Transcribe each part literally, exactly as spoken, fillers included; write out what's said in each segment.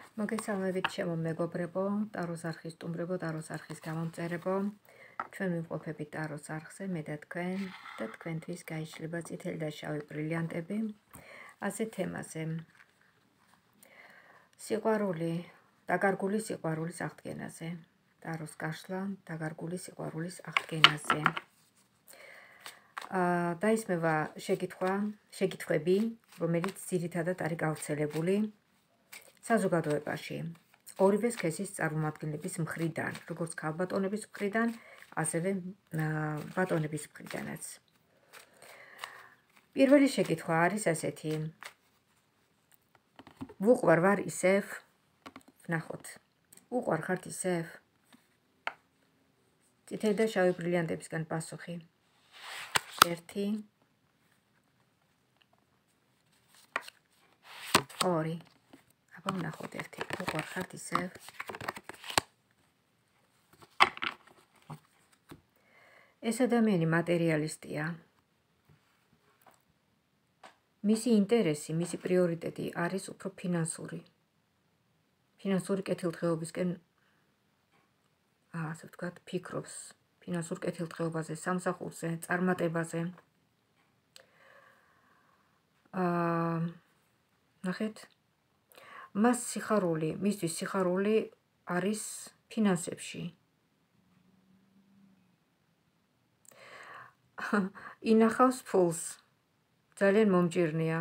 მოგესალმებით ჩემო მეგობრებო, ტაროს არხის სტუმრებო, ტაროს არხის გამომწერებო. ჩვენ ვიმყოფებით ტაროს არხზე, მე და თქვენ და თქვენთვის გაიშლება წითელი და შავი ბრილიანტები. ასე თემაზე. სიყვარული, დაკარგული სიყვარულის აღდგენაზე. ტაროს გაშლა, დაკარგული სიყვარულის აღდგენაზე. აა დაისმევა შეკითხვა, შეკითხვები, რომელიც ძირითადად არის გავრცელებული საზოგადოებაში, ორივე სქესის წარმომადგენლების მხრიდან, როგორც ქალბატონების მხრიდან, ასევე ბატონების მხრიდანაც. პირველი შეკითხვა არის ასეთი. ვუყვარ ვარ ისევ? ვნახოთ. უყვარ ხართ ისევ? წითელი და შავი ბრილიანტებისგან პასუხი. ერთი. ორი. აბა ვნახოთ ერთი. უყვარ ხართ ისევ? ეს ადამიანი მატერიალისტია. მისი ინტერესი, მისი პრიორიტეტი არის უფრო ფინანსური. ფინანსური კეთილდღეობისკენ, ასე ვთქვათ, ფიქრობს. ფინანსურ კეთილდღეობაზე, სამსახურზე, წარმატებაზე. აა ნახეთ. მას სიხარული, მისთვის სიხარული არის ფინანსებში. ინახავს ფულს. ძალიან მომჭირნია.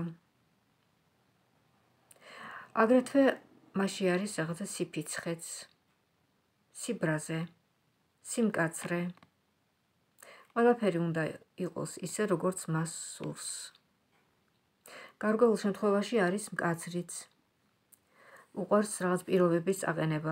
აგრეთვე მასში არის რაღაცა სიფიცხეც, სიბრაზე, სიმკაცრე. ყველაფერი უნდა იყოს ისე, როგორც მას სურს. გარკვეულ შემთხვევაში არის მკაცრიც. უყვარს რაღაც პირობების აყენება.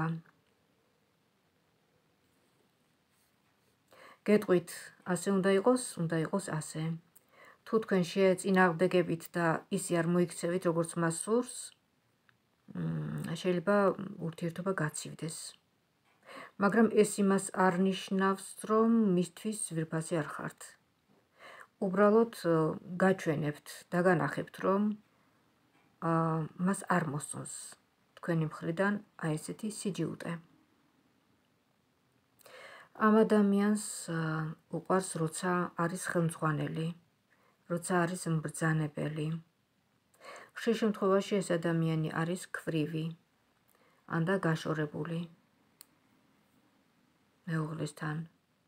გეტყვით, ასე უნდა იყოს, უნდა იყოს ასე. თუ თქვენ შეეწინააღმდეგებით და ისი არ მოიქცევით, როგორც მას სურს, შეიძლება ურთიერთობა გაცივდეს. მაგრამ ეს იმას არ ნიშნავს, რომ მისთვის ძვირფასი არ ხართ. უბრალოდ გაჩვენებთ, დაგანახებთ, რომ მას არ მოსწონს თქვენი მხრიდან აი ესეთი სიჯიუტე. ამ ადამიანს უყვარს, როცა არის ხელმძღვანელი, როცა არის mbრძანებელი. ხშირ შემთხვევაში ეს ადამიანი არის ქვრივი, ან და გაშორებული მეუღლესთან.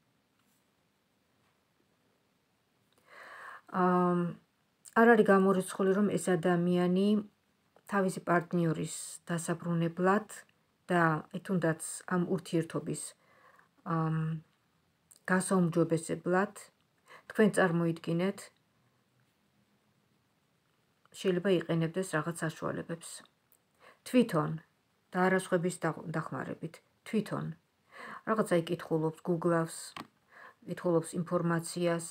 არ არის გამორიცხული, რომ ეს ადამიანი თავისი პარტნიორის დასაბრუნებლად და თუნდაც ამ ურთიერთობის გასაუმჯობესებლად თქვენ წარმოიდგინეთ, შეიძლება იყენებდეს რაღაც საშუალებებს. თვითონ და არასხვების დახმარებით, თვითონ რაღაცა იკითხულობს, გუგლავს, იკითხულობს ინფორმაციას.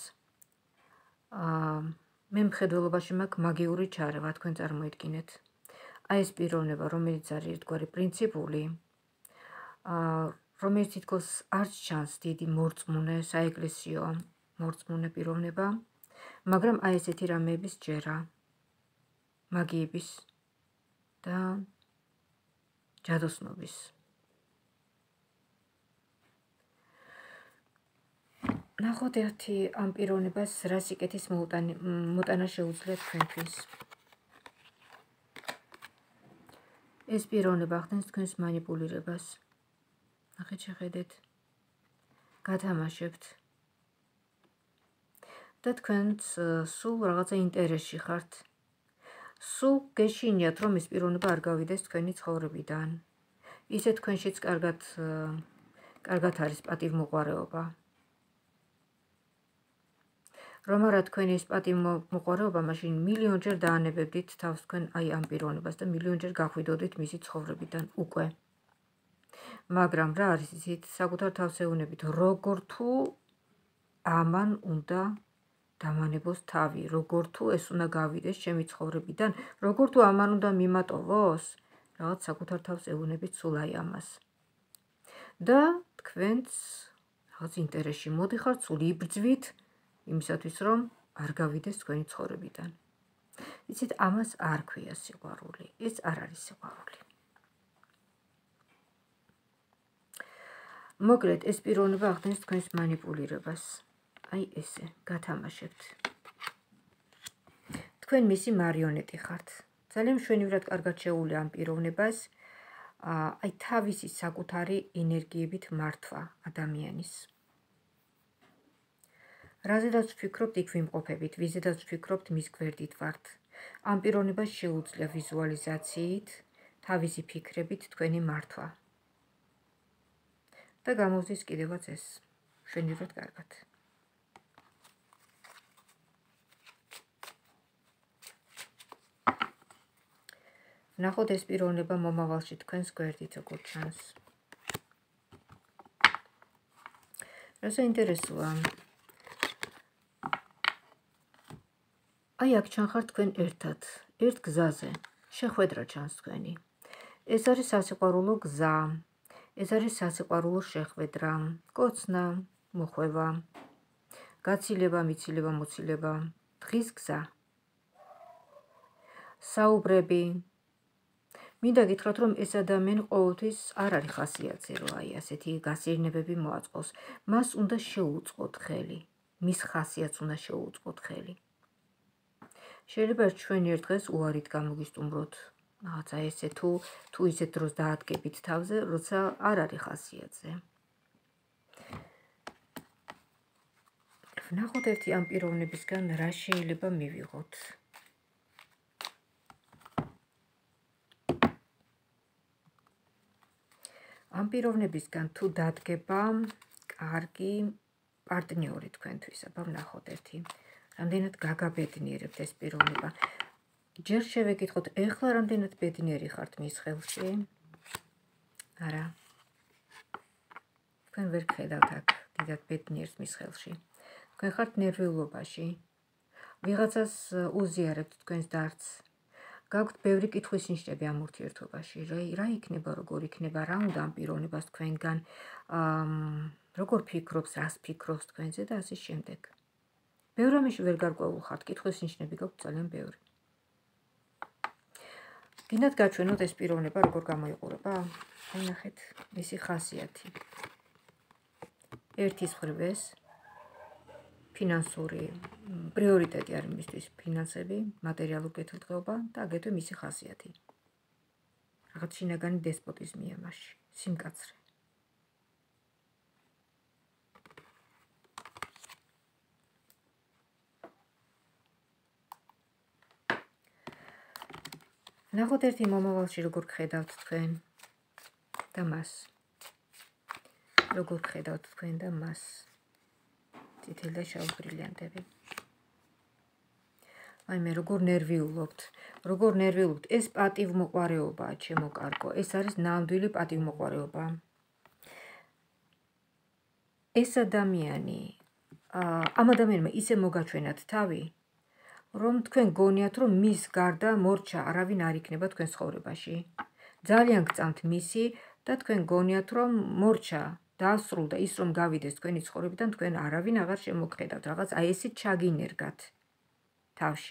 მე მხედველობაში მაქვს მაგიური ჩარევა, თქვენ წარმოიდგინეთ. აი ეს პიროვნება, რომელიც არის ერთგვარი პრინციპული, რომელიც თითქოს არ ჩანს დიდი მორწმუნე, საეკლესიო მორწმუნე პიროვნება, მაგრამ აი ესეთი რამეების ჯერა, მაგიების და ჯადოსნობის. ნახოთ ერთი ამ პიროვნებას რა სიკეთის მოტანა შეუძლია თქვენთვის. ეს პიროვნება ხდენს თქვენს მანიპულირებას. ნახეთ, შეხედეთ. გათამაშებთ. და თქვენც სულ რაღაცა ინტერესში ხართ. სულ გეშინიათ, რომ ეს პიროვნება არ გავიდეს თქვენი ცხოვრებიდან. ისე თქვენშიც კარგად კარგად არის პატივმოყვარეობა. რომ არა თქვენი ეს პატივმოყვარეობა, მაშინ მილიონჯერ დაანებებდით თავს თქვენ აი ამ პიროვნებას და მილიონჯერ გახვიდოდით მისი ცხოვრებიდან უკვე. მაგრამ რა არის იცით, საკუთარ თავს ეუნებით, როგორ თუ ამან უნდა დამანებოს თავი, როგორ თუ ეს უნდა გავიდეს ჩემი ცხოვრებიდან, როგორ თუ ამან უნდა მიმატოვოს, რაღაც საკუთარ თავს ეუნებით სულ აი ამას. და თქვენც რაღაც ინტერესში მოდიხართ, სულ იბრძვით იმისათვის, რომ არ გავიდეს თქვენი ცხოვრებიდან. იცით, ამას არ ქვია სიყვარული, ეს არ არის სიყვარული. მოკლედ ეს პიროვნება ახდენის თქვენს მანიპულირებას. აი ესე, გათამაშებთ. თქვენ მისი მარიონეტი ხართ. ძალიან მშვენივრად კარგად შეუული ამ პიროვნებას, აი თავისი საკუთარი ენერგიებით მართვა ადამიანის. რაზედაც ვფიქრობთ, იქ ვიმყოფებით, ვიზედაც ვფიქრობთ, მის გვერდით ვართ. ამ პიროვნებას შეუძლია ვიზუალიზაციით, თავისი ფიქრებით თქვენი მართვა. და გამოვზის კიდევაც ეს მშვენივრად კარგად. ნახოთ ეს პიროვნება მომავალში თქვენს გვერდით როგორ ჩანს. რა საინტერესოა. აი აქ ჩანხართ თქვენ ერთად, ერთ გზაზე, შეხვედრა ჩანს თქვენი. ეს არის სასიყვარულო გზა, ეს არის სასიყვარულო შეხვედრა, კოცნა, მოხვევა, გაცილება, მიცილება, მოცილება, დღის გზა. საუბრები. მინდა გითხრათ, რომ ეს ადამიანი ყოველთვის არ არის ხასიათზე, რომ აი ასეთი გასეირნებები მოაწყოს. მას უნდა შეუწყოთ ხელი, მის ხასიათს უნდა შეუწყოთ ხელი. შეიძლება ჩვენ ერთ დღეს უარით გამოგისტუმროთ, რაღაცა ესე თუ თუ ისეთ დროს დაადგებით თავზე, როცა არ არის ხასიათზე. ვნახოთ ერთი ამ პიროვნებისგან რა შეიძლება მივიღოთ. ამ პიროვნებისგან თუ დადგება კარგი პარტნიორი თქვენთვის, აბა ვნახოთ ერთი. რამდენად გაგაბედნიერებთ ეს პიროვნება. ჯერ შევეკითხოთ, ეხლა რამდენად ბედნიერი ხართ მის ხელში? არა. თქვენ ვერ გხედავთ აქ დიდად ბედნიერს მის ხელში. თქვენ ხართ ნერვიულობაში. ვიღაცას უზიარებთ თქვენს დარდს. გაქვთ ბევრი კითხვის ნიშნები ამ ურთიერთობაში. რა იქნება, როგორ იქნება, რა უნდა ამ პიროვნებას თქვენგან, როგორ ფიქრობს, რას ფიქრობს თქვენზე და ასე შემდეგ. ბევრ რამეში ვერ გარკვეულ ხართ, კითხვის ნიშნები გაქვთ ძალიან ბევრი. გინდათ გაჩვენოთ ეს პიროვნება როგორ გამოიყურება? აი ნახეთ, მისი ხასიათი. ერთის მხრივ ფინანსური პრიორიტეტი არის მისთვის ფინანსები, მატერიალური კეთილდღეობა და აგრეთვე მისი ხასიათი. რაღაც შინაგანი დესპოტიზმია მასში, სიმკაცრე. ნახოთ ერთი მომავალში როგორ გხედავთ თქვენ და მას. როგორ გხედავთ თქვენ და მას. წითელი და შავი ბრილიანტები. აი მე როგორ ნერვიულობთ, როგორ ნერვიულობთ, ეს პატივმოყვარეობაა, ჩემო კარგო, ეს არის ნამდვილი პატივმოყვარეობა. ეს ადამიანი, ამ ადამიანმა ისე მოგაჩვენათ თავი, რომ თქვენ გონიათ, რომ მის გარდა მორჩა არავინ არ იქნება თქვენ ცხოვრებაში. ძალიან გწამთ მისი და თქვენ გონიათ, რომ მორჩა დაასრულდა ის, რომ გავიდეს თქვენი ცხოვრებიდან, თქვენ არავინ აღარ შემოგხედავთ, რაღაც აი ესე ჩაგინერგათ თავში.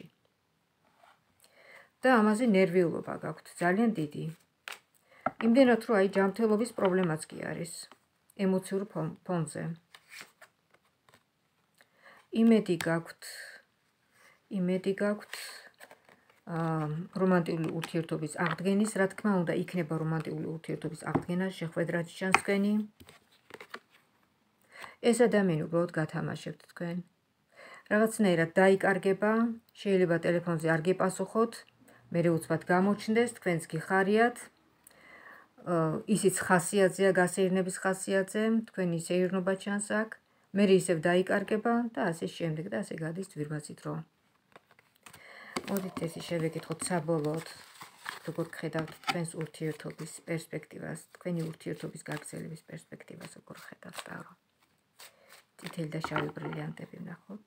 და ამაზე ნერვიულობა გაქვთ, ძალიან დიდი. იმდენად, რომ აი ჯანმრთელობის პრობლემაც კი არის ემოციურ ფონზე. იმედი გაქვთ, იმედი გაქვთ რომანტიკული ურთიერთობის აღდგენის, რა თქმა უნდა, იქნება რომანტიკული ურთიერთობის აღდგენა, შეხვედრაც ჩანს თქვენი. ეს ადამიანი უბრალოდ გათამაშებთ თქვენ. რაღაცნაირად დაიკარგება, შეიძლება ტელეფონზე არ გეპასუხოთ, მერე უცბად გამოჩნდეს, თქვენც გიხარიათ. ისიც ხასიათზეა, გასეირნების ხასიათზე, თქვენი სეირნობა ჩანს აქ, მერე ისევ დაიკარგება და ასე შემდეგ და ასე გადის ძვირბაცით დრო. მოდით ესე შევეკითხოთ საბოლოოდ, როგორ გხედავთ თქვენს ურთიერთობის პერსპექტივას, თქვენი ურთიერთობის გაგრძელების პერსპექტივას როგორ ხედავთ ტარო. წითელი და შავი ბრილიანტები ვნახოთ.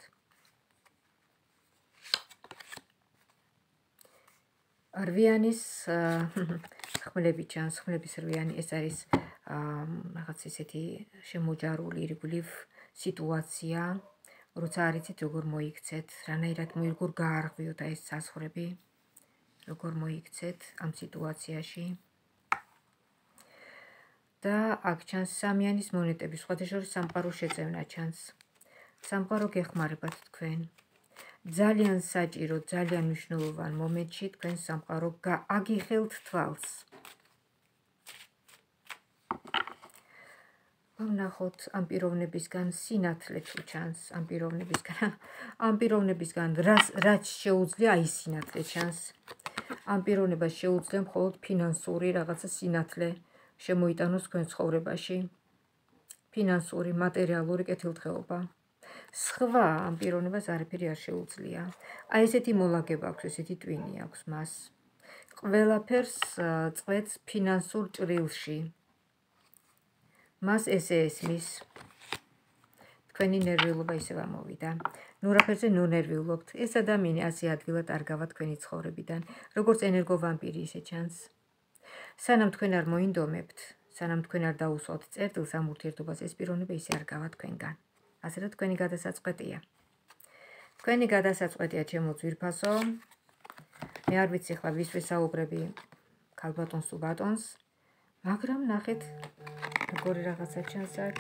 რვიანის ხმლები ჩანს, ხმლების რვიანი, ეს არის რაღაც ისეთი შემოჯარული ირგვლივ სიტუაცია, როცა არ იცით როგორ მოიქცეთ, რანაირად როგორ გაარღვიოთ აი ეს საზღვრები, როგორ მოიქცეთ ამ სიტუაციაში. და აქ ჩანს სამიანის მონეტები, სხვათა შორის სამყაროს შეწევნა ჩანს. სამყარო გეხმარებათ თქვენ. ძალიან საჭირო, ძალიან მნიშვნელოვან მომენტში თქვენ სამყარო აგიხელთ თვალს. ვნახოთ ამ პიროვნებისგან სინათლე თუ ჩანს, ამ პიროვნებისგან, ამ პიროვნებისგან რაც შეუძლია აი სინათლე ჩანს. ამ პიროვნებას შეუძლია მხოლოდ ფინანსური რაღაცა სინათლე შემოიტანოს თქვენ ცხოვრებაში. ფინანსური, მატერიალური კეთილდღეობა. სხვა ამ პიროვნებას არაფერი არ შეუძლია. აი ესეთი მოლაგება აქვს, ესეთი ტვინი აქვს მას. ყველაფერს წვეთს ფინანსურ ჭრილში. მას ესე ესმის. თქვენი ნერვიულობა ისევ ამოვიდა. ნურაფერზე ნუნერვიულობთ. ეს ადამიანი ასე ადგილად არ გავა თქვენი ცხოვრებიდან, როგორც ენერგოვამპირი ისე ჩანს. სანამ თქვენ არ მოინდომებთ, სანამ თქვენ არ დაუსვათ წერტილს ამ ურთიერთობას, ეს პიროვნება ისე არ გავა თქვენგან. ასე რომ თქვენი გადასაწყვეტია. თქვენი გადასაწყვეტია ჩემო ძვირფასო. მე არ ვიცი ხლა ვის ვესაუბრები, ქალბატონს თუ ბატონს, მაგრამ ნახეთ როგორი რაღაცა ჩანს აქ.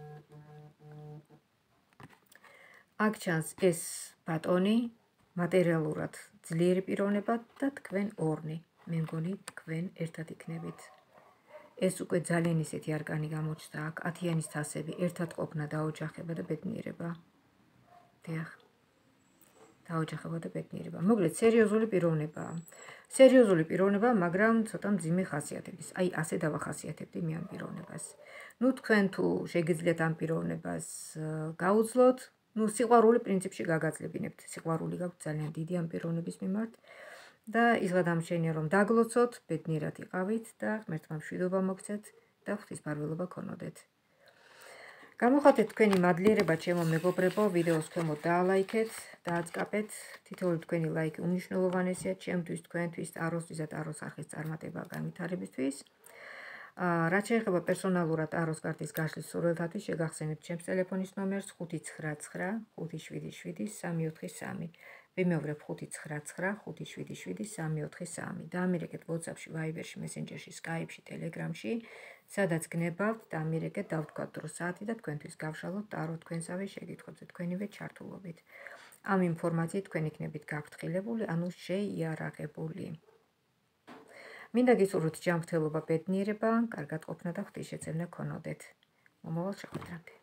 აქ ჩანს ეს ბატონი, მატერიალურად ძლიერი პიროვნება და თქვენ ორნი. მე მგონი თქვენ ერთად იქნებით. ეს უკვე ძალიან ისეთი არკანი გამოჩნდა აქ, ათიანის თასები, ერთად ყოფნა, დაოჯახება და ბედნიერება. დიახ. დაოჯახება და ბედნიერება. მოკლედ, სერიოზული პიროვნებაა. სერიოზული პიროვნებაა, მაგრამ ცოტა მძიმე ხასიათების. აი, ასე დავახასიათებდი მე ამ პიროვნებას. ნუ თქვენ თუ შეგიძლიათ ამ პიროვნებას გაუძლოთ, ნუ სიყვარული პრინციპში გაგაძლებინებთ. სიყვარული გაქვთ ძალიან დიდი ამ პიროვნების მიმართ. და ის გადამშენია რომ დაგლოცოთ, ბედნიერად იყავით და ღმერთმა მშვიდობა მოგცეთ და ღვთისმფარველობა გქონოდეთ. გამოხატეთ თქვენი მადლიერება ჩემო მეგობრებო, ვიდეოს ქვემოთ დაალაიქეთ, დააწყაპეთ. თითოეული თქვენი ლაიქი უმნიშვნელოვანესია ჩემთვის, თქვენთვის, ტაროსთვის და ტაროს არხის წარმატება განვითარებისთვის. რაც შეეხება პერსონალურად ტაროს კარტის გაშლის სურვილთათვის, შეგახსენებთ ჩემს ტელეფონის ნომერს ხუთი ცხრა ცხრა ხუთი შვიდი შვიდი სამი ოთხი სამი. ვიმეორებ ხუთი ცხრა ცხრა ხუთი შვიდი შვიდი სამი ოთხი სამი. დაამირეკეთ WhatsApp-ში, Viber-ში, Messenger-ში, Skype-ში, Telegram-ში, სადაც გნებავთ, დაამირეკეთ, დავთქვათ დრო საათი და თქვენთვის გავშალოთ ტარო თქვენსავე შეკითხვებზე, თქვენივე ჩართულობით. ამ ინფორმაციით თქვენ იქნებით გაფრთხილებული, ანუ შეიარაღებული. მინდა გისურვოთ ჯანმრთელობა, ბედნიერება, კარგად ყოფნა და ღვთისშეწევნა გქონოდეთ. მომავალ შეხვედრამდე.